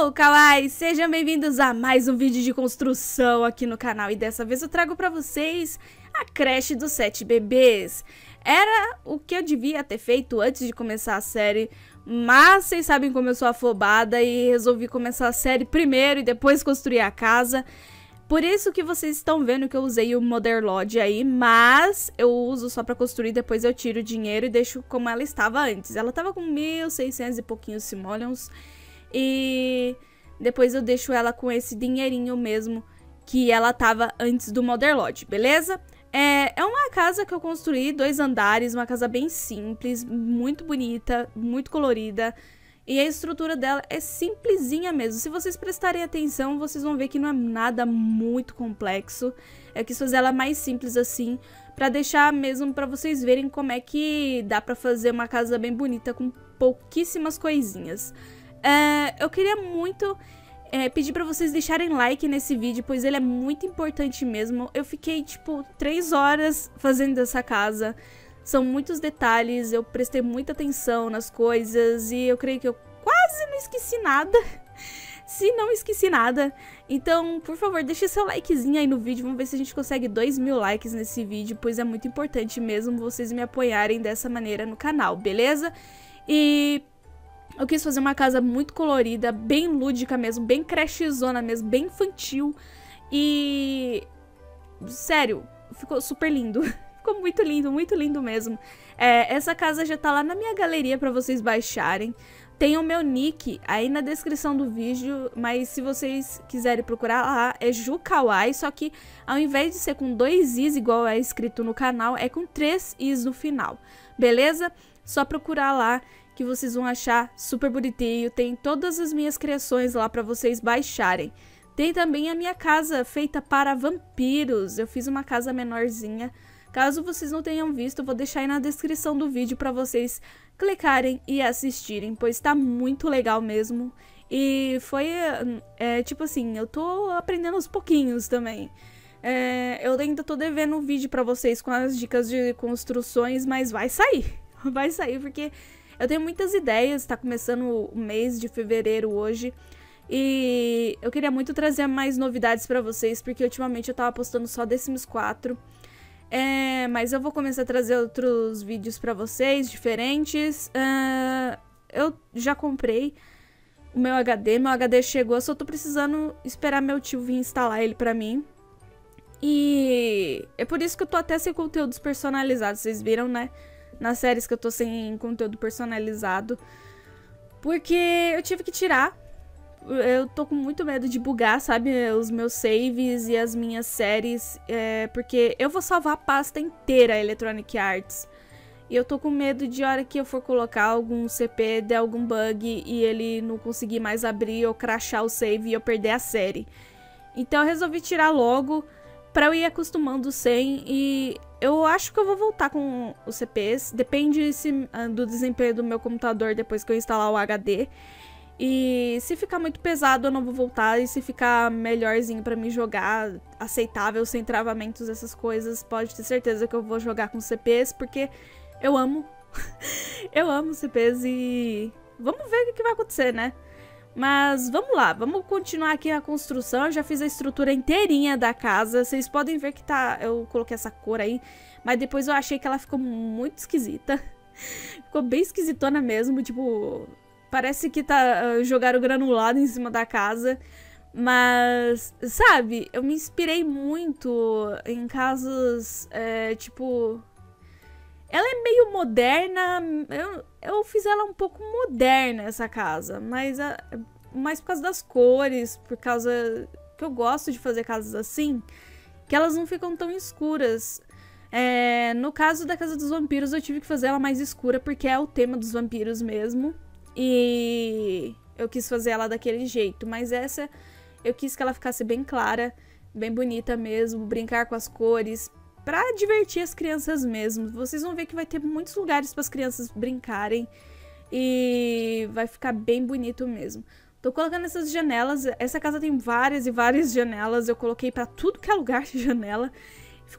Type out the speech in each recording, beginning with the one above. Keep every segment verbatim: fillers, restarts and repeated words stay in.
Hello, Kawaii! Sejam bem-vindos a mais um vídeo de construção aqui no canal. E dessa vez eu trago pra vocês a creche dos sete bebês. Era o que eu devia ter feito antes de começar a série, mas vocês sabem como eu sou afobada e resolvi começar a série primeiro e depois construir a casa. Por isso que vocês estão vendo que eu usei o Mother Lodge aí, mas eu uso só pra construir, depois eu tiro o dinheiro e deixo como ela estava antes. Ela tava com mil e seiscentos e pouquinhos simoleons. E depois eu deixo ela com esse dinheirinho mesmo que ela tava antes do Mother Lodge, beleza? É, é uma casa que eu construí, dois andares, uma casa bem simples, muito bonita, muito colorida. E a estrutura dela é simplesinha mesmo. Se vocês prestarem atenção, vocês vão ver que não é nada muito complexo. Eu quis fazer ela mais simples assim, pra deixar mesmo pra vocês verem como é que dá pra fazer uma casa bem bonita com pouquíssimas coisinhas. É, eu queria muito é, pedir pra vocês deixarem like nesse vídeo, pois ele é muito importante mesmo. Eu fiquei, tipo, três horas fazendo essa casa. São muitos detalhes, eu prestei muita atenção nas coisas e eu creio que eu quase não esqueci nada. Se não esqueci nada. Então, por favor, deixe seu likezinho aí no vídeo. Vamos ver se a gente consegue dois mil likes nesse vídeo, pois é muito importante mesmo vocês me apoiarem dessa maneira no canal, beleza? E eu quis fazer uma casa muito colorida, bem lúdica mesmo, bem crashzona mesmo, bem infantil. E sério, ficou super lindo. Ficou muito lindo, muito lindo mesmo. É, essa casa já tá lá na minha galeria pra vocês baixarem. Tem o meu nick aí na descrição do vídeo, mas se vocês quiserem procurar lá, é JuKawaii, só que ao invés de ser com dois i's, igual é escrito no canal, é com três i's no final, beleza? Só procurar lá que vocês vão achar super bonitinho. Tem todas as minhas criações lá pra vocês baixarem. Tem também a minha casa feita para vampiros. Eu fiz uma casa menorzinha. Caso vocês não tenham visto, eu vou deixar aí na descrição do vídeo pra vocês clicarem e assistirem, pois tá muito legal mesmo. E foi, é, tipo assim, eu tô aprendendo aos pouquinhos também. É, eu ainda tô devendo um vídeo pra vocês com as dicas de construções, mas vai sair. Vai sair, porque eu tenho muitas ideias, tá começando o mês de fevereiro hoje. E eu queria muito trazer mais novidades pra vocês, porque ultimamente eu tava postando só The Sims quatro. É, mas eu vou começar a trazer outros vídeos pra vocês, diferentes. Uh, eu já comprei o meu H D, meu H D chegou, só tô precisando esperar meu tio vir instalar ele pra mim. E é por isso que eu tô até sem conteúdos personalizados, vocês viram, né? Nas séries que eu tô sem conteúdo personalizado. Porque eu tive que tirar. Eu tô com muito medo de bugar, sabe, os meus saves e as minhas séries, é, porque eu vou salvar a pasta inteira Electronic Arts. E eu tô com medo de hora que eu for colocar algum C P, der algum bug e ele não conseguir mais abrir ou crashar o save e eu perder a série. Então eu resolvi tirar logo pra eu ir acostumando sem, e eu acho que eu vou voltar com os C Ps, depende se, do desempenho do meu computador depois que eu instalar o H D. E se ficar muito pesado eu não vou voltar, e se ficar melhorzinho pra mim jogar, aceitável, sem travamentos, essas coisas, pode ter certeza que eu vou jogar com C Ps, porque eu amo, eu amo C Ps e vamos ver o que vai acontecer, né? Mas vamos lá, vamos continuar aqui a construção. Eu já fiz a estrutura inteirinha da casa, vocês podem ver que tá, eu coloquei essa cor aí, mas depois eu achei que ela ficou muito esquisita, ficou bem esquisitona mesmo, tipo... Parece que tá, uh, jogaram granulado em cima da casa. Mas, sabe, eu me inspirei muito em casas, é, tipo... Ela é meio moderna, eu, eu fiz ela um pouco moderna, essa casa. Mas, uh, mais por causa das cores, por causa que eu gosto de fazer casas assim, que elas não ficam tão escuras. É, no caso da Casa dos Vampiros, eu tive que fazer ela mais escura, porque é o tema dos vampiros mesmo. E eu quis fazer ela daquele jeito, mas essa eu quis que ela ficasse bem clara, bem bonita mesmo, brincar com as cores, pra divertir as crianças mesmo. Vocês vão ver que vai ter muitos lugares para as crianças brincarem e vai ficar bem bonito mesmo. Tô colocando essas janelas, essa casa tem várias e várias janelas, eu coloquei pra tudo que é lugar de janela.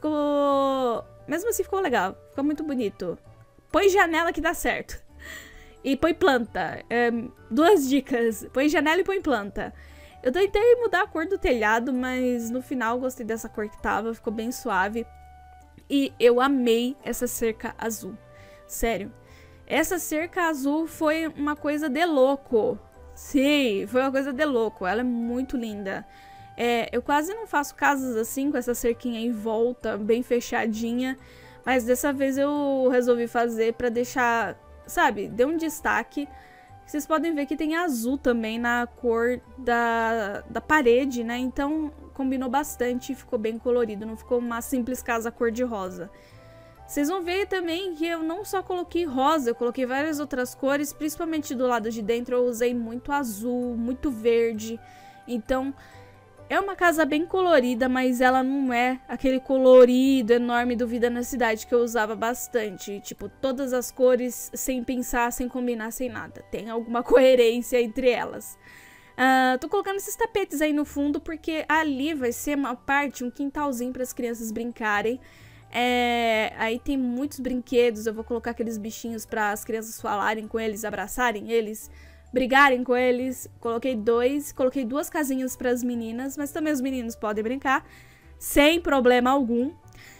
Ficou... mesmo assim ficou legal, ficou muito bonito. Põe janela que dá certo. E põe planta. É, duas dicas. Põe janela e põe planta. Eu tentei mudar a cor do telhado, mas no final gostei dessa cor que tava. Ficou bem suave. E eu amei essa cerca azul. Sério. Essa cerca azul foi uma coisa de louco. Sim, foi uma coisa de louco. Ela é muito linda. É, eu quase não faço casas assim, com essa cerquinha em volta, bem fechadinha. Mas dessa vez eu resolvi fazer pra deixar, sabe, deu um destaque. Vocês podem ver que tem azul também na cor da, da parede, né? Então combinou bastante e ficou bem colorido. Não ficou uma simples casa cor de rosa. Vocês vão ver também que eu não só coloquei rosa, eu coloquei várias outras cores. Principalmente do lado de dentro eu usei muito azul, muito verde. Então é uma casa bem colorida, mas ela não é aquele colorido enorme do Vida na Cidade que eu usava bastante. Tipo, todas as cores sem pensar, sem combinar, sem nada. Tem alguma coerência entre elas. Uh, tô colocando esses tapetes aí no fundo porque ali vai ser uma parte, um quintalzinho para as crianças brincarem. É, aí tem muitos brinquedos, eu vou colocar aqueles bichinhos para as crianças falarem com eles, abraçarem eles, brigarem com eles. Coloquei dois, coloquei duas casinhas para as meninas, mas também os meninos podem brincar sem problema algum.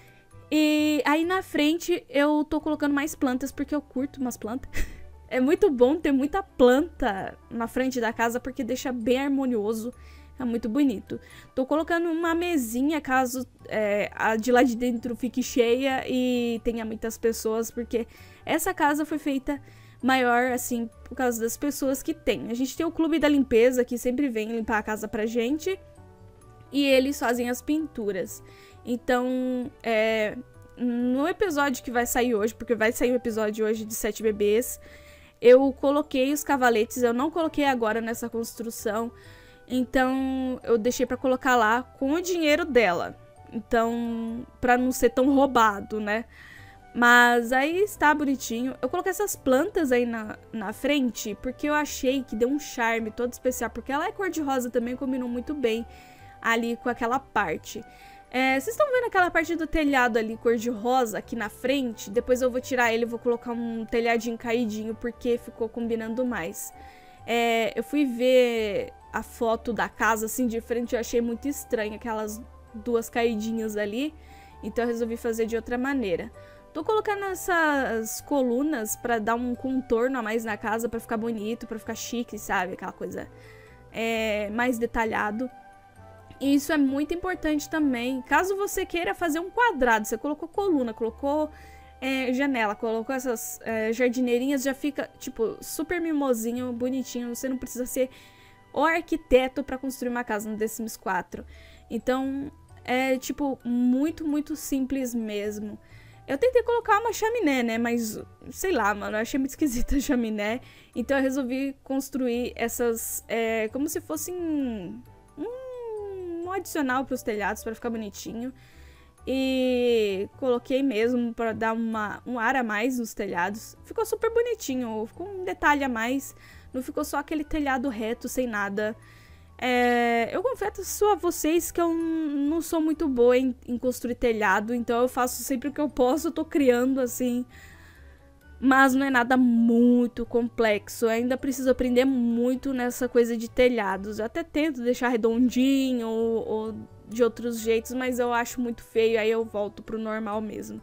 E aí na frente eu tô colocando mais plantas porque eu curto umas plantas. É muito bom ter muita planta na frente da casa porque deixa bem harmonioso. É muito bonito. Tô colocando uma mesinha caso é, a de lá de dentro fique cheia e tenha muitas pessoas, porque essa casa foi feita maior, assim, por causa das pessoas que tem. A gente tem o clube da limpeza, que sempre vem limpar a casa pra gente, e eles fazem as pinturas. Então, é, no episódio que vai sair hoje, porque vai sair o episódio hoje de Sete Bebês, eu coloquei os cavaletes, eu não coloquei agora nessa construção. Então, eu deixei pra colocar lá com o dinheiro dela. Então, pra não ser tão roubado, né? Mas aí está bonitinho. Eu coloquei essas plantas aí na, na frente porque eu achei que deu um charme todo especial. Porque ela é cor-de-rosa também, combinou muito bem ali com aquela parte. É, vocês estão vendo aquela parte do telhado ali cor-de-rosa aqui na frente? Depois eu vou tirar ele e vou colocar um telhadinho caidinho porque ficou combinando mais. É, eu fui ver a foto da casa assim de frente, eu achei muito estranho aquelas duas caidinhas ali, então eu resolvi fazer de outra maneira. Tô colocando essas colunas pra dar um contorno a mais na casa, pra ficar bonito, pra ficar chique, sabe? Aquela coisa é, mais detalhado. E isso é muito importante também. Caso você queira fazer um quadrado, você colocou coluna, colocou É, janela, colocou essas é, jardineirinhas, já fica, tipo, super mimosinho, bonitinho. Você não precisa ser o arquiteto pra construir uma casa no The Sims quatro. Então, é, tipo, muito, muito simples mesmo. Eu tentei colocar uma chaminé, né, mas, sei lá, mano, eu achei muito esquisita a chaminé. Então eu resolvi construir essas, é, como se fossem um, um adicional pros telhados, pra ficar bonitinho. E coloquei mesmo para dar uma, um ar a mais nos telhados. Ficou super bonitinho, ficou um detalhe a mais. Não ficou só aquele telhado reto, sem nada. É, eu confesso a vocês que eu não sou muito boa em, em construir telhado. Então eu faço sempre o que eu posso, eu tô criando assim. Mas não é nada muito complexo. Eu ainda preciso aprender muito nessa coisa de telhados. Eu até tento deixar redondinho ou... ou de outros jeitos, mas eu acho muito feio, aí eu volto pro normal mesmo.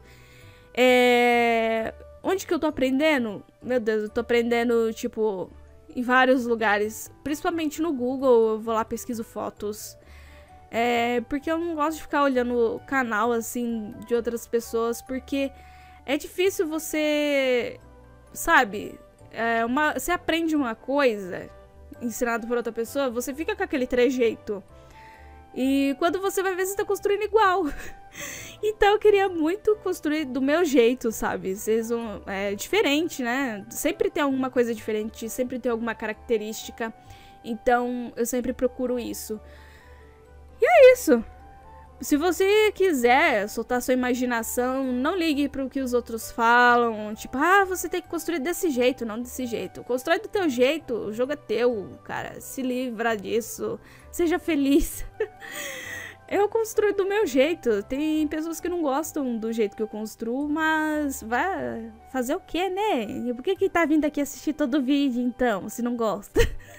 É... Onde que eu tô aprendendo? Meu Deus, eu tô aprendendo, tipo, em vários lugares. Principalmente no Google, eu vou lá, pesquiso fotos. É... Porque eu não gosto de ficar olhando o canal, assim, de outras pessoas, porque é difícil você, sabe, é uma... você aprende uma coisa ensinado por outra pessoa, você fica com aquele trejeito. E quando você vai ver, você tá construindo igual. Então eu queria muito construir do meu jeito, sabe? Vocês vão... É diferente, né? Sempre tem alguma coisa diferente, sempre tem alguma característica. Então eu sempre procuro isso. E é isso. Se você quiser soltar sua imaginação, não ligue pro que os outros falam. Tipo, ah, você tem que construir desse jeito, não desse jeito. Constrói do teu jeito, o jogo é teu, cara. Se livra disso. Seja feliz. Eu construo do meu jeito. Tem pessoas que não gostam do jeito que eu construo, mas vai fazer o quê, né? Por que que tá vindo aqui assistir todo o vídeo, então, se não gosta?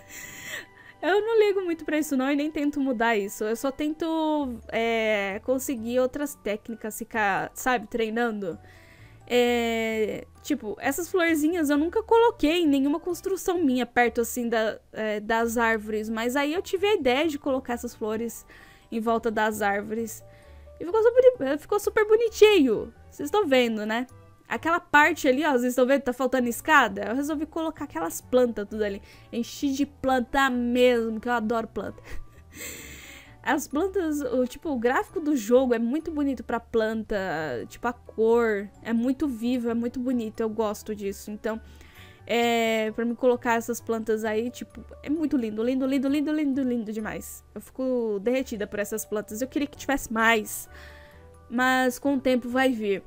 Eu não ligo muito pra isso não e nem tento mudar isso. Eu só tento é, conseguir outras técnicas, ficar, sabe, treinando. É, tipo, essas florzinhas eu nunca coloquei em nenhuma construção minha perto, assim, da, é, das árvores. Mas aí eu tive a ideia de colocar essas flores em volta das árvores. E ficou super, ficou super bonitinho. Vocês estão vendo, né? Aquela parte ali, ó, vocês estão vendo que tá faltando escada? Eu resolvi colocar aquelas plantas tudo ali. Enchi de planta mesmo, que eu adoro planta. As plantas, o, tipo, o gráfico do jogo é muito bonito pra planta. Tipo, a cor é muito viva, é muito bonito. Eu gosto disso. Então, é, pra me colocar essas plantas aí, tipo, é muito lindo. Lindo, lindo, lindo, lindo, lindo demais. Eu fico derretida por essas plantas. Eu queria que tivesse mais. Mas com o tempo vai vir.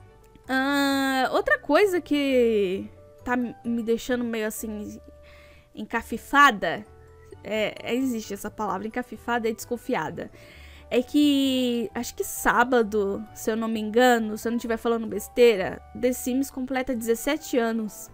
Uh, outra coisa que tá me deixando meio assim encafifada, é, existe essa palavra, encafifada e desconfiada, é que acho que sábado, se eu não me engano, se eu não estiver falando besteira, The Sims completa dezessete anos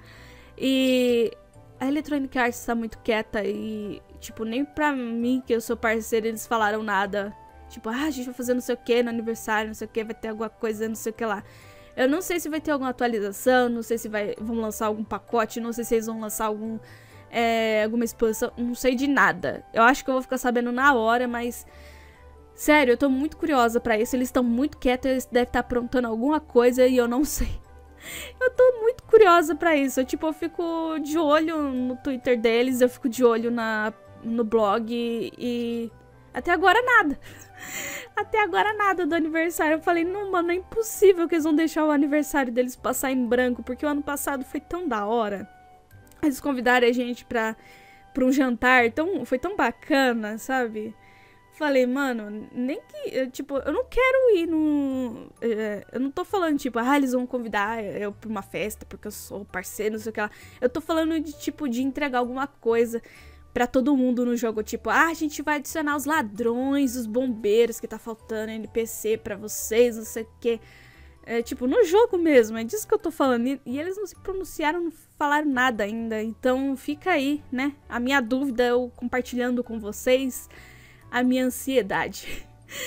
e a Electronic Arts tá muito quieta e tipo, nem pra mim que eu sou parceira eles falaram nada, tipo, ah, a gente vai fazer não sei o que no aniversário, não sei o que, vai ter alguma coisa, não sei o que lá. Eu não sei se vai ter alguma atualização, não sei se vai, vão lançar algum pacote, não sei se eles vão lançar algum, é, alguma expansão, não sei de nada. Eu acho que eu vou ficar sabendo na hora, mas... Sério, eu tô muito curiosa pra isso, eles estão muito quietos, eles devem estar aprontando alguma coisa e eu não sei. Eu tô muito curiosa pra isso, eu, tipo, eu fico de olho no Twitter deles, eu fico de olho na, no blog e... e até agora nada. Até agora nada do aniversário. Eu falei, não, mano, é impossível que eles vão deixar o aniversário deles passar em branco, porque o ano passado foi tão da hora. Eles convidaram a gente pra, pra um jantar, tão, foi tão bacana, sabe? Falei, mano, nem que, eu, tipo, eu não quero ir no... É, eu não tô falando, tipo, ah, eles vão convidar eu pra uma festa, porque eu sou parceiro, não sei o que lá. Eu tô falando de, tipo, de entregar alguma coisa pra todo mundo no jogo, tipo, ah, a gente vai adicionar os ladrões, os bombeiros que tá faltando N P C pra vocês, não sei o que. É, tipo, no jogo mesmo, é disso que eu tô falando. E, e eles não se pronunciaram, não falaram nada ainda, então fica aí, né, a minha dúvida, eu compartilhando com vocês a minha ansiedade.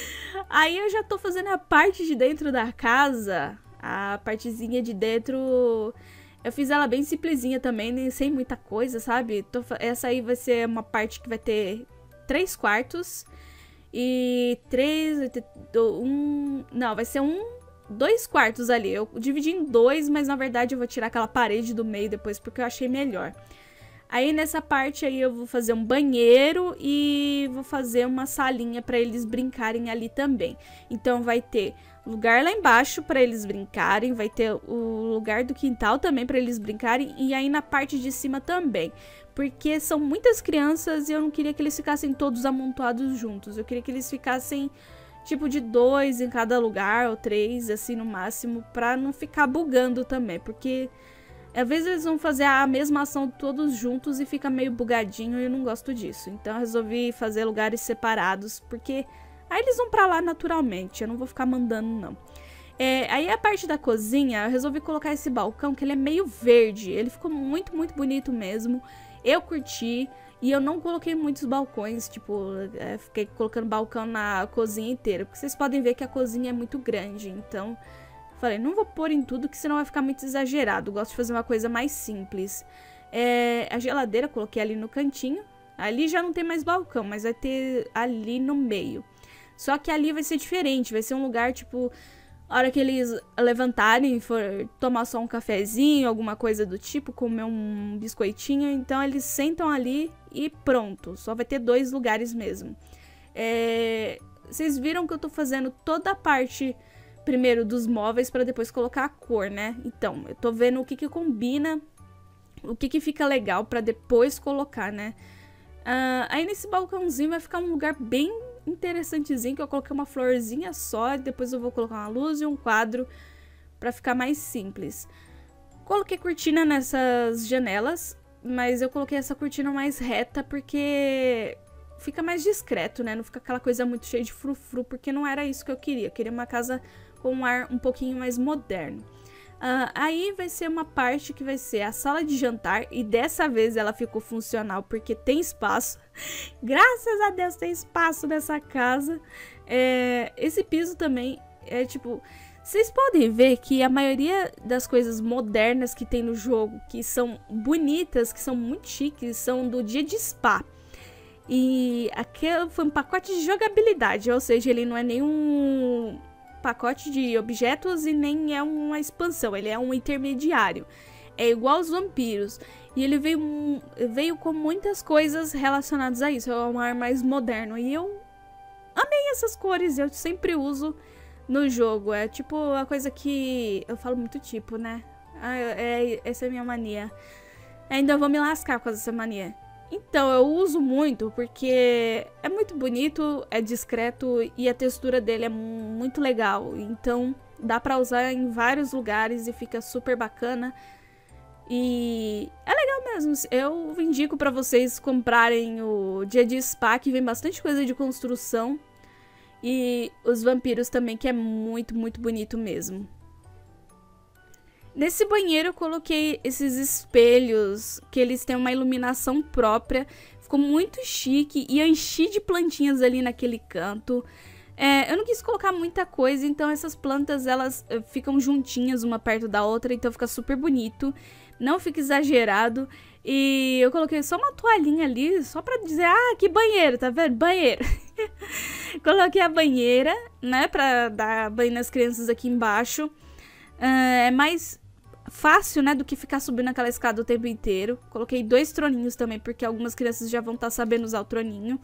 Aí eu já tô fazendo a parte de dentro da casa, a partezinha de dentro... Eu fiz ela bem simplesinha também, nem sem muita coisa, sabe? Tô, essa aí vai ser uma parte que vai ter três quartos e três, um, não, vai ser um, dois quartos ali. Eu dividi em dois, mas na verdade eu vou tirar aquela parede do meio depois porque eu achei melhor. Aí nessa parte aí eu vou fazer um banheiro e vou fazer uma salinha para eles brincarem ali também. Então vai ter lugar lá embaixo para eles brincarem, vai ter o lugar do quintal também para eles brincarem e aí na parte de cima também. Porque são muitas crianças e eu não queria que eles ficassem todos amontoados juntos. Eu queria que eles ficassem tipo de dois em cada lugar ou três assim no máximo para não ficar bugando também, porque... Às vezes eles vão fazer a mesma ação todos juntos e fica meio bugadinho e eu não gosto disso. Então eu resolvi fazer lugares separados, porque aí eles vão pra lá naturalmente, eu não vou ficar mandando não. É, aí a parte da cozinha, eu resolvi colocar esse balcão, que ele é meio verde. Ele ficou muito, muito bonito mesmo. Eu curti e eu não coloquei muitos balcões, tipo, é, fiquei colocando balcão na cozinha inteira. Porque vocês podem ver que a cozinha é muito grande, então... Falei, não vou pôr em tudo que senão vai ficar muito exagerado. Gosto de fazer uma coisa mais simples. É, a geladeira coloquei ali no cantinho. Ali já não tem mais balcão, mas vai ter ali no meio. Só que ali vai ser diferente. Vai ser um lugar, tipo, a hora que eles levantarem, for tomar só um cafezinho, alguma coisa do tipo, comer um biscoitinho. Então eles sentam ali e pronto. Só vai ter dois lugares mesmo. É, vocês viram que eu tô fazendo toda a parte... primeiro dos móveis para depois colocar a cor, né? Então, eu tô vendo o que que combina, o que que fica legal para depois colocar, né? Uh, aí nesse balcãozinho vai ficar um lugar bem interessantezinho, que eu coloquei uma florzinha só, e depois eu vou colocar uma luz e um quadro para ficar mais simples. Coloquei cortina nessas janelas, mas eu coloquei essa cortina mais reta porque fica mais discreto, né? Não fica aquela coisa muito cheia de frufru, porque não era isso que eu queria. Eu queria uma casa com um ar um pouquinho mais moderno. Uh, aí vai ser uma parte que vai ser a sala de jantar, e dessa vez ela ficou funcional porque tem espaço. Graças a Deus tem espaço nessa casa. É, esse piso também é tipo... Vocês podem ver que a maioria das coisas modernas que tem no jogo, que são bonitas, que são muito chiques, são do dia de spa. E aquele foi um pacote de jogabilidade, ou seja, ele não é nenhum pacote de objetos e nem é uma expansão, ele é um intermediário. É igual aos vampiros. E ele veio, veio com muitas coisas relacionadas a isso, é um ar mais moderno. E eu amei essas cores, eu sempre uso no jogo. É tipo a coisa que... Eu falo muito tipo, né? Ah, é, essa é a minha mania. Ainda vou me lascar com essa mania. Então, eu uso muito porque é muito bonito, é discreto e a textura dele é muito legal. Então, dá pra usar em vários lugares e fica super bacana. E é legal mesmo. Eu indico pra vocês comprarem o Dia de Spa, que vem bastante coisa de construção. E os vampiros também, que é muito, muito bonito mesmo. Nesse banheiro eu coloquei esses espelhos, que eles têm uma iluminação própria. Ficou muito chique e eu enchi de plantinhas ali naquele canto. É, eu não quis colocar muita coisa, então essas plantas elas ficam juntinhas uma perto da outra, então fica super bonito. Não fica exagerado. E eu coloquei só uma toalhinha ali, só pra dizer, ah, que banheiro, tá vendo? Banheiro. Coloquei a banheira, né, pra dar banho nas crianças aqui embaixo. Uh, é mais fácil, né, do que ficar subindo aquela escada o tempo inteiro. Coloquei dois troninhos também, porque algumas crianças já vão estar sabendo usar o troninho.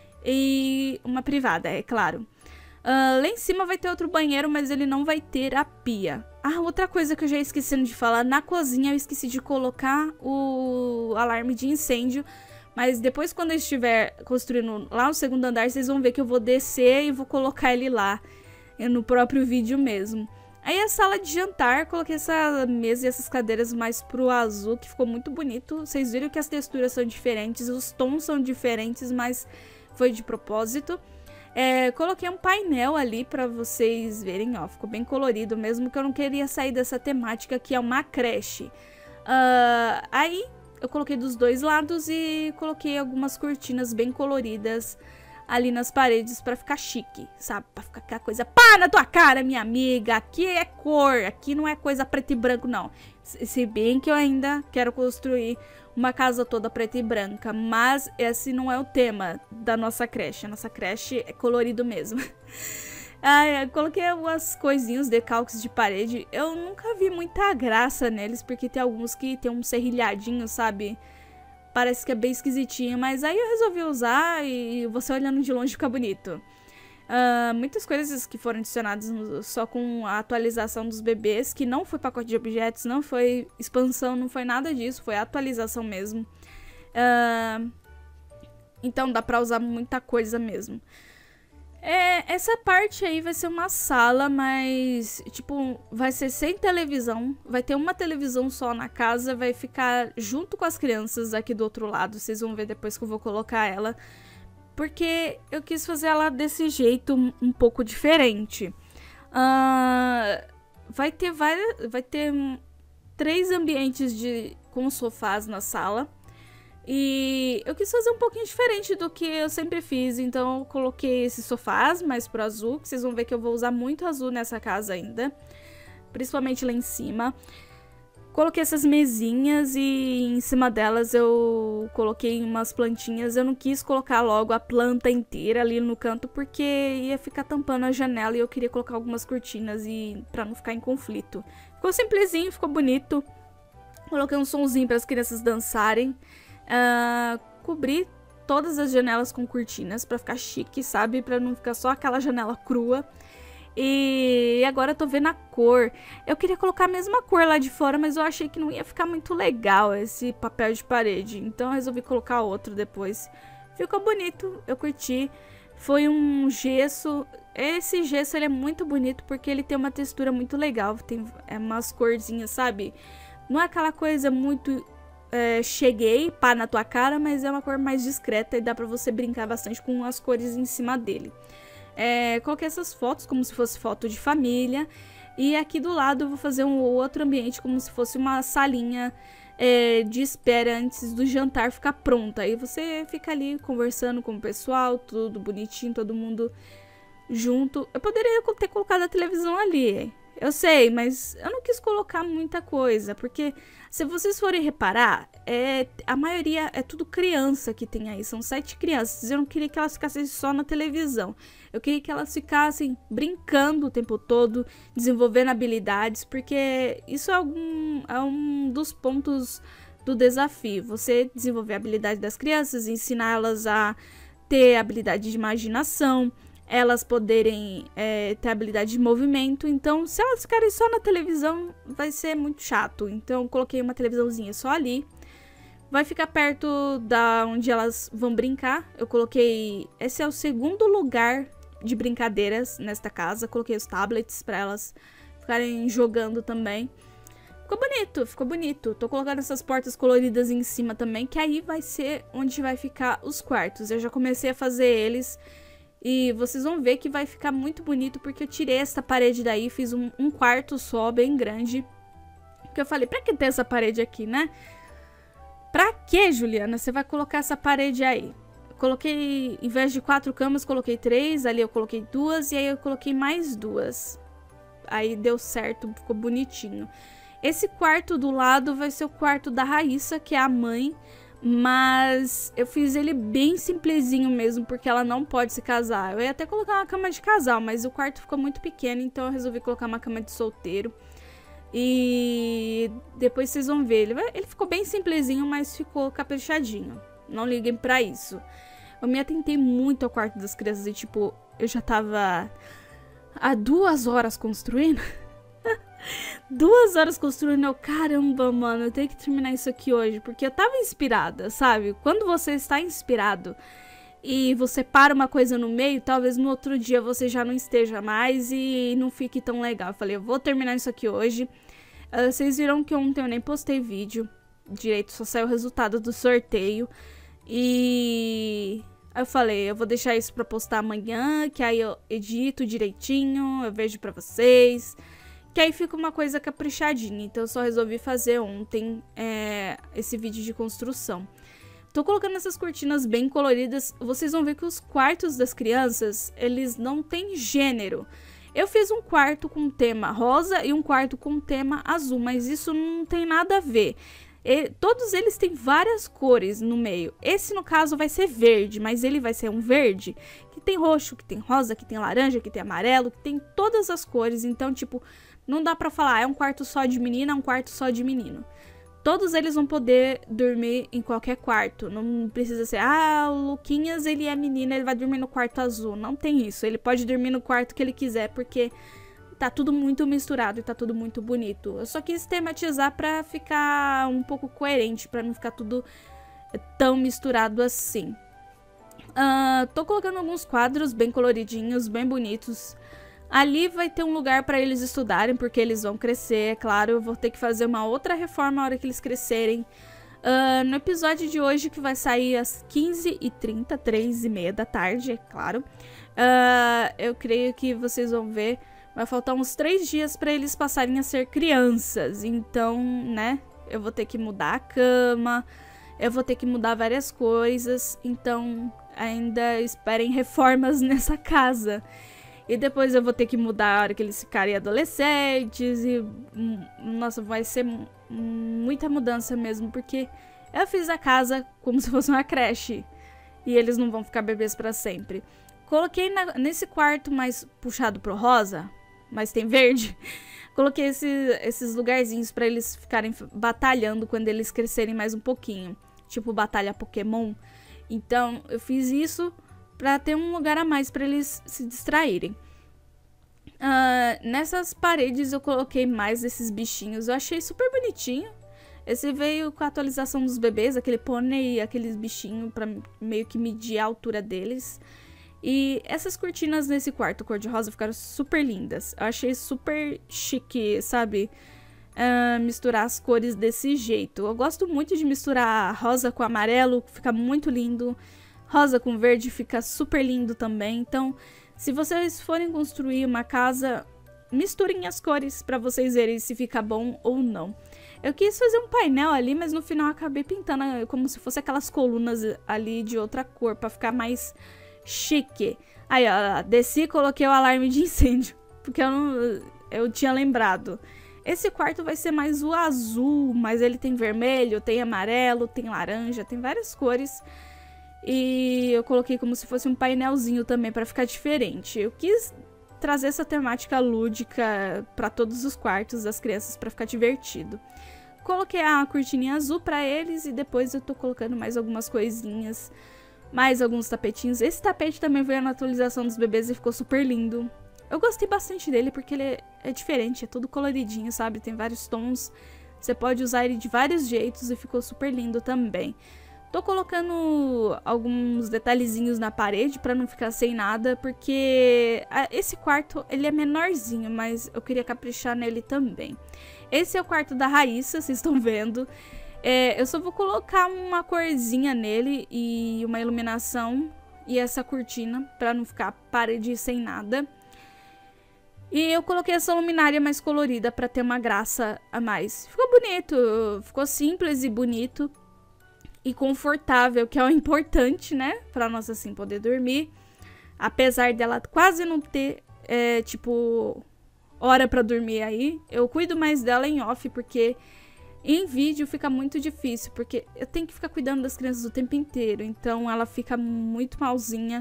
E uma privada, é claro. Uh, lá em cima vai ter outro banheiro, mas ele não vai ter a pia. Ah, outra coisa que eu já esqueci de falar. Na cozinha eu esqueci de colocar o alarme de incêndio. Mas depois, quando eu estiver construindo lá no segundo andar, vocês vão ver que eu vou descer e vou colocar ele lá. No próprio vídeo mesmo. Aí a sala de jantar, coloquei essa mesa e essas cadeiras mais pro azul, que ficou muito bonito. Vocês viram que as texturas são diferentes, os tons são diferentes, mas foi de propósito. É, coloquei um painel ali pra vocês verem, ó, ficou bem colorido, mesmo que eu não queria sair dessa temática, que é uma creche. Uh, aí eu coloquei dos dois lados e coloquei algumas cortinas bem coloridas ali nas paredes pra ficar chique, sabe? Pra ficar aquela coisa, pá, na tua cara, minha amiga, aqui é cor, aqui não é coisa preto e branco, não. Se bem que eu ainda quero construir uma casa toda preta e branca, mas esse não é o tema da nossa creche. A nossa creche é colorido mesmo. Ah, eu coloquei algumas coisinhas, decalques de parede. Eu nunca vi muita graça neles, porque tem alguns que tem um serrilhadinho, sabe? Parece que é bem esquisitinho, mas aí eu resolvi usar e você olhando de longe fica bonito. Uh, muitas coisas que foram adicionadas no, só com a atualização dos bebês, que não foi pacote de objetos, não foi expansão, não foi nada disso, foi atualização mesmo. Uh, então dá pra usar muita coisa mesmo. É, essa parte aí vai ser uma sala, mas tipo, vai ser sem televisão, vai ter uma televisão só na casa, vai ficar junto com as crianças aqui do outro lado, vocês vão ver depois que eu vou colocar ela. Porque eu quis fazer ela desse jeito um, um pouco diferente. Uh, vai ter várias, vai ter três ambientes de, com sofás na sala. E eu quis fazer um pouquinho diferente do que eu sempre fiz. Então eu coloquei esses sofás mais pro azul, que vocês vão ver que eu vou usar muito azul nessa casa ainda. Principalmente lá em cima. Coloquei essas mesinhas e em cima delas eu coloquei umas plantinhas. Eu não quis colocar logo a planta inteira ali no canto porque ia ficar tampando a janela e eu queria colocar algumas cortinas e para não ficar em conflito. Ficou simplesinho, ficou bonito. Coloquei um sonzinho para as crianças dançarem. Uh, cobri todas as janelas com cortinas para ficar chique, sabe? Para não ficar só aquela janela crua. E agora eu tô vendo a cor. Eu queria colocar a mesma cor lá de fora, mas eu achei que não ia ficar muito legal esse papel de parede. Então eu resolvi colocar outro depois. Ficou bonito, eu curti. Foi um gesso. Esse gesso ele é muito bonito porque ele tem uma textura muito legal. Tem é, umas corzinhas, sabe? Não é aquela coisa muito é, cheguei, pá na tua cara, mas é uma cor mais discreta e dá pra você brincar bastante com as cores em cima dele. É, coloquei essas fotos como se fosse foto de família. E aqui do lado eu vou fazer um outro ambiente como se fosse uma salinha é, de espera antes do jantar ficar pronto. Aí você fica ali conversando com o pessoal, tudo bonitinho, todo mundo junto. Eu poderia ter colocado a televisão ali, eu sei, mas eu não quis colocar muita coisa, porque se vocês forem reparar, é, a maioria é tudo criança que tem aí, são sete crianças. Eu não queria que elas ficassem só na televisão, eu queria que elas ficassem brincando o tempo todo, desenvolvendo habilidades, porque isso é, algum, é um dos pontos do desafio, você desenvolver a habilidade das crianças, ensinar elas a ter habilidade de imaginação, elas poderem é, ter habilidade de movimento. Então, se elas ficarem só na televisão, vai ser muito chato. Então, eu coloquei uma televisãozinha só ali. Vai ficar perto da onde elas vão brincar. Eu coloquei... Esse é o segundo lugar de brincadeiras nesta casa. Coloquei os tablets para elas ficarem jogando também. Ficou bonito, ficou bonito. Tô colocando essas portas coloridas em cima também, que aí vai ser onde vai ficar os quartos. Eu já comecei a fazer eles... E vocês vão ver que vai ficar muito bonito, porque eu tirei essa parede daí, fiz um, um quarto só, bem grande. Porque eu falei, pra que ter essa parede aqui, né? Pra que, Juliana, você vai colocar essa parede aí? Eu coloquei, em vez de quatro camas, coloquei três, ali eu coloquei duas, e aí eu coloquei mais duas. Aí deu certo, ficou bonitinho. Esse quarto do lado vai ser o quarto da Raíssa, que é a mãe. Mas eu fiz ele bem simplesinho mesmo, porque ela não pode se casar. Eu ia até colocar uma cama de casal, mas o quarto ficou muito pequeno, então eu resolvi colocar uma cama de solteiro. E depois vocês vão ver, ele, vai, ele ficou bem simplesinho, mas ficou caprichadinho. Não liguem pra isso. Eu me atentei muito ao quarto das crianças e tipo, eu já tava há duas horas construindo. Duas horas construindo, eu, caramba, mano, eu tenho que terminar isso aqui hoje, porque eu tava inspirada, sabe? Quando você está inspirado e você para uma coisa no meio, talvez no outro dia você já não esteja mais e não fique tão legal. Eu falei, eu vou terminar isso aqui hoje. Uh, vocês viram que ontem eu nem postei vídeo direito, só saiu o resultado do sorteio. E aí eu falei, eu vou deixar isso pra postar amanhã, que aí eu edito direitinho, eu vejo pra vocês... Que aí fica uma coisa caprichadinha, então eu só resolvi fazer ontem é, esse vídeo de construção. Tô colocando essas cortinas bem coloridas, vocês vão ver que os quartos das crianças, eles não têm gênero. Eu fiz um quarto com tema rosa e um quarto com tema azul, mas isso não tem nada a ver. E, todos eles têm várias cores no meio. Esse, no caso, vai ser verde, mas ele vai ser um verde que tem roxo, que tem rosa, que tem laranja, que tem amarelo, que tem todas as cores. Então, tipo, não dá pra falar, é um quarto só de menina, é um quarto só de menino. Todos eles vão poder dormir em qualquer quarto. Não precisa ser, ah, o Luquinhas, ele é menina, ele vai dormir no quarto azul. Não tem isso, ele pode dormir no quarto que ele quiser, porque... tá tudo muito misturado e tá tudo muito bonito. Eu só quis tematizar pra ficar um pouco coerente, pra não ficar tudo tão misturado assim. Uh, tô colocando alguns quadros bem coloridinhos, bem bonitos. Ali vai ter um lugar pra eles estudarem, porque eles vão crescer, é claro. Eu vou ter que fazer uma outra reforma na hora que eles crescerem. Uh, no episódio de hoje, que vai sair às quinze e trinta, três e meia da tarde, é claro. Uh, eu creio que vocês vão ver... Vai faltar uns três dias pra eles passarem a ser crianças. Então, né, eu vou ter que mudar a cama, eu vou ter que mudar várias coisas. Então, ainda esperem reformas nessa casa. E depois eu vou ter que mudar a hora que eles ficarem adolescentes. E, nossa, vai ser muita mudança mesmo, porque eu fiz a casa como se fosse uma creche. E eles não vão ficar bebês pra sempre. Coloquei na, nesse quarto mais puxado pro rosa... mas tem verde, coloquei esse, esses lugarzinhos pra eles ficarem batalhando quando eles crescerem mais um pouquinho, tipo batalha Pokémon. Então eu fiz isso pra ter um lugar a mais pra eles se distraírem. Uh, nessas paredes eu coloquei mais desses bichinhos, eu achei super bonitinho. Esse veio com a atualização dos bebês, aquele pônei e aqueles bichinhos pra meio que medir a altura deles. E essas cortinas nesse quarto cor-de-rosa ficaram super lindas. Eu achei super chique, sabe? uh, misturar as cores desse jeito. Eu gosto muito de misturar rosa com amarelo, fica muito lindo. Rosa com verde fica super lindo também. Então, se vocês forem construir uma casa, misturem as cores para vocês verem se fica bom ou não. Eu quis fazer um painel ali, mas no final acabei pintando como se fosse aquelas colunas ali de outra cor, para ficar mais chique. Aí, ó, desci e coloquei o alarme de incêndio, porque eu, não, eu tinha lembrado. Esse quarto vai ser mais o azul, mas ele tem vermelho, tem amarelo, tem laranja, tem várias cores. E eu coloquei como se fosse um painelzinho também, para ficar diferente. Eu quis trazer essa temática lúdica para todos os quartos das crianças, para ficar divertido. Coloquei a cortininha azul para eles e depois eu tô colocando mais algumas coisinhas, mais alguns tapetinhos. Esse tapete também veio na atualização dos bebês e ficou super lindo. Eu gostei bastante dele porque ele é, é diferente, é todo coloridinho, sabe? Tem vários tons, você pode usar ele de vários jeitos e ficou super lindo também. Tô colocando alguns detalhezinhos na parede pra não ficar sem nada, porque esse quarto ele é menorzinho, mas eu queria caprichar nele também. Esse é o quarto da Raíssa, vocês estão vendo. É, eu só vou colocar uma corzinha nele e uma iluminação e essa cortina pra não ficar parede sem nada. E eu coloquei essa luminária mais colorida pra ter uma graça a mais. Ficou bonito, ficou simples e bonito. E confortável, que é o importante, né? Pra nós, assim, poder dormir. Apesar dela quase não ter, é, tipo, hora pra dormir aí. Eu cuido mais dela em off, porque em vídeo fica muito difícil. Porque eu tenho que ficar cuidando das crianças o tempo inteiro. Então, ela fica muito malzinha.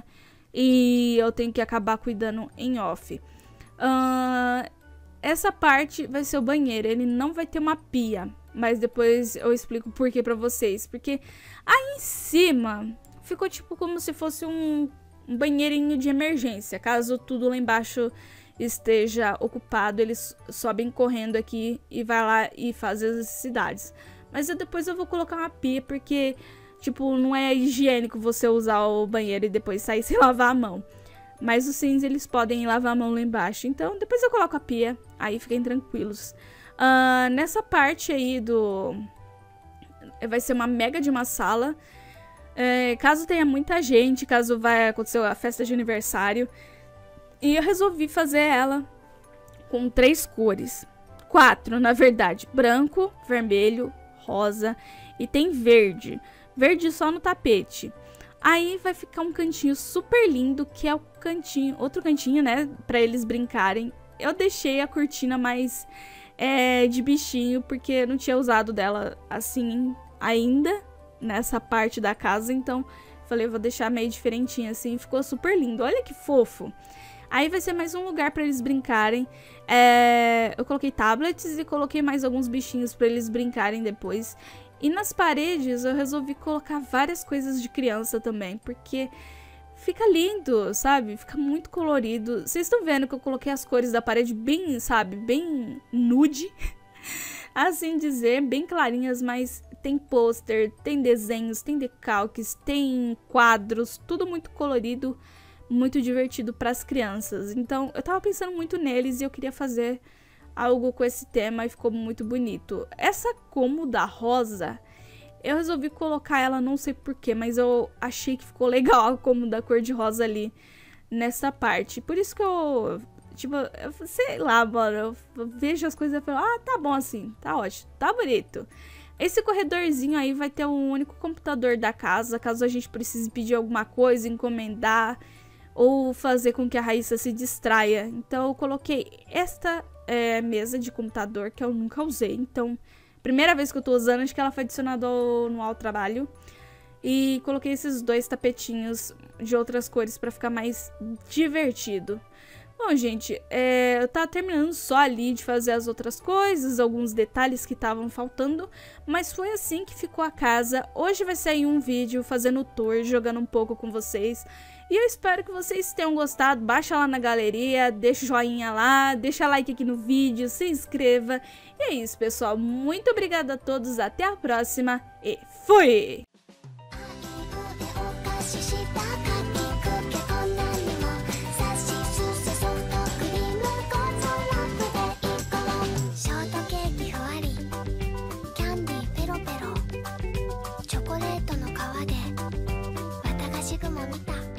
E eu tenho que acabar cuidando em off. Uh, essa parte vai ser o banheiro. Ele não vai ter uma pia. Mas depois eu explico por que pra vocês. Porque aí em cima ficou tipo como se fosse um, um banheirinho de emergência. Caso tudo lá embaixo esteja ocupado, eles sobem correndo aqui e vai lá e faz as necessidades. Mas eu, depois eu vou colocar uma pia, porque tipo, não é higiênico você usar o banheiro e depois sair sem lavar a mão. Mas os sims, eles podem lavar a mão lá embaixo. Então depois eu coloco a pia, aí fiquem tranquilos. Uh, nessa parte aí do... vai ser uma mega de uma sala. É, caso tenha muita gente, caso vai acontecer a festa de aniversário. E eu resolvi fazer ela com três cores. Quatro, na verdade. Branco, vermelho, rosa e tem verde. Verde só no tapete. Aí vai ficar um cantinho super lindo, que é o cantinho, outro cantinho, né, pra eles brincarem. Eu deixei a cortina mais... É, de bichinho, porque eu não tinha usado dela assim ainda, nessa parte da casa, então falei, eu vou deixar meio diferentinho assim, ficou super lindo, olha que fofo. Aí vai ser mais um lugar para eles brincarem. É, eu coloquei tablets e coloquei mais alguns bichinhos para eles brincarem depois. E nas paredes eu resolvi colocar várias coisas de criança também, porque... fica lindo, sabe? Fica muito colorido. Vocês estão vendo que eu coloquei as cores da parede bem, sabe? Bem nude. Assim dizer, bem clarinhas, mas tem pôster, tem desenhos, tem decalques, tem quadros, tudo muito colorido, muito divertido para as crianças. Então, eu tava pensando muito neles e eu queria fazer algo com esse tema e ficou muito bonito. Essa cômoda rosa... eu resolvi colocar ela, não sei porquê, mas eu achei que ficou legal como da cor de rosa ali nessa parte. Por isso que eu, tipo, eu sei lá, mano, eu vejo as coisas e falo, ah, tá bom assim, tá ótimo, tá bonito. Esse corredorzinho aí vai ter o único computador da casa, caso a gente precise pedir alguma coisa, encomendar ou fazer com que a Raíssa se distraia. Então eu coloquei esta é, mesa de computador que eu nunca usei, então... primeira vez que eu tô usando, acho que ela foi adicionada no ao trabalho. E coloquei esses dois tapetinhos de outras cores pra ficar mais divertido. Bom, gente, é, eu tava terminando só ali de fazer as outras coisas, alguns detalhes que estavam faltando. Mas foi assim que ficou a casa. Hoje vai sair um vídeo fazendo o tour, jogando um pouco com vocês. E eu espero que vocês tenham gostado. Baixa lá na galeria, deixa o joinha lá, deixa like aqui no vídeo, se inscreva. E é isso, pessoal. Muito obrigada a todos, até a próxima e fui! 川で綿菓子雲見た